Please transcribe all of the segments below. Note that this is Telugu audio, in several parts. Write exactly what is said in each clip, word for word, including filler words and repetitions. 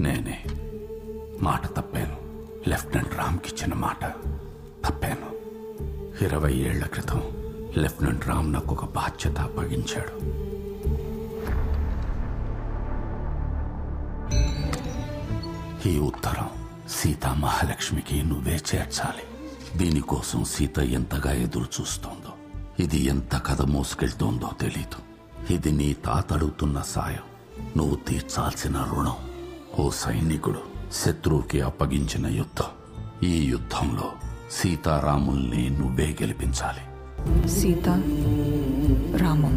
నేనే మాట తప్పాను. లెఫ్టినెంట్ రామ్కిచ్చిన మాట తప్పాను. ఇరవై ఏళ్ల క్రితం లెఫ్టినెంట్ రామ్ నాకు ఒక బాధ్యత అప్పగించాడు. ఈ ఉత్తరం సీతా మహాలక్ష్మికి నువ్వే చేర్చాలి. దీనికోసం సీత ఎంతగా ఎదురు చూస్తోందో, ఇది ఎంత కథ మోసుకెళ్తోందో తెలీదు. ఇది నీ తాత అడుగుతున్న సాయం, నువ్వు తీర్చాల్సిన రుణం. ఓ సైనికుడు శత్రువుకి అప్పగించిన యుద్ధం. ఈ యుద్ధంలో సీతారాముల్ని నువ్వే గెలిపించాలి. సీతా రామం.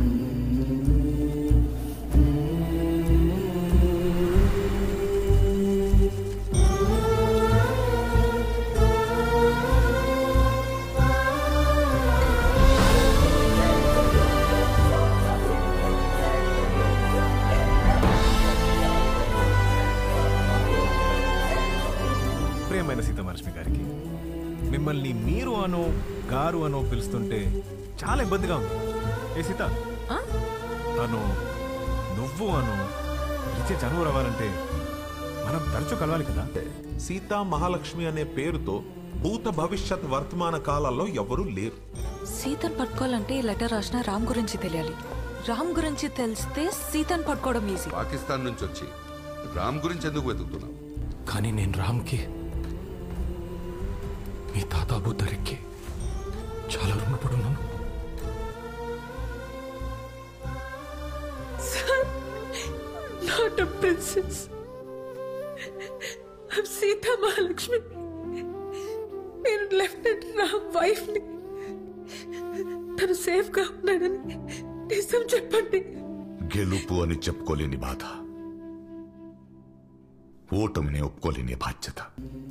ప్రియమైన సీతామహాలక్ష్మి గారికి మిమ్మల్ని మీరు అనో గారు అనో పిలుస్తుంటే చాలా ఇబ్బందిగా ఉంది. ఏ సీత అను నువ్వు అను ఇచ్చే చనువు రావాలంటే మనం తరచూ కలవాలి కదా. సీతా మహాలక్ష్మి అనే పేరుతో భూత భవిష్యత్ వర్తమాన కాలాల్లో ఎవరూ లేరు. సీతను పట్టుకోవాలంటే ఈ లెటర్ రాసిన రామ్ గురించి తెలియాలి. రామ్ గురించి తెలిస్తే సీతను పట్టుకోవడం ఈజీ. పాకిస్తాన్ నుంచి వచ్చి రామ్ గురించి ఎందుకు వెతుకుతున్నావు? కానీ నేను రామ్కి మీ తాత అబూదర్కి చాలా రుణపడున్నాను. Not a princess. I'm Sita Mahalakshmi. నేను లెఫ్టినెంట్ రామ్ వైఫ్ ని. తను సేఫ్ గా ఉన్నాడని నిజం చెప్పండి. గెలుపు అని చెప్పుకోలేని బాధ, ఓటమిని ఒప్పుకోలేని బాధ్యత.